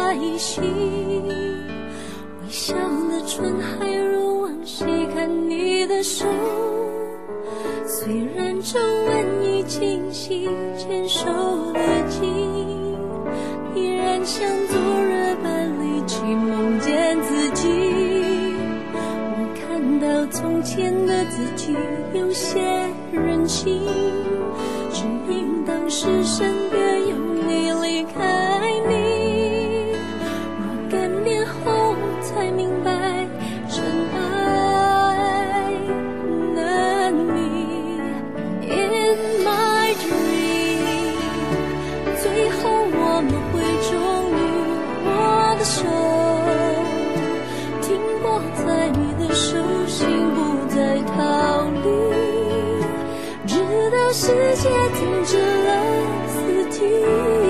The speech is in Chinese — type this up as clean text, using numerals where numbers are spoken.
在一起，微笑的唇还如往昔看你的手，虽然皱纹已清晰，牵手的紧，依然像昨日般离奇梦见自己。我看到从前的自己有些任性，只因当时身边有你离开你，若干年后才明白真爱难觅。 In my dream， 最后我们会终于握的手，停泊在你的手心，不再逃离，直到世界停止了四季。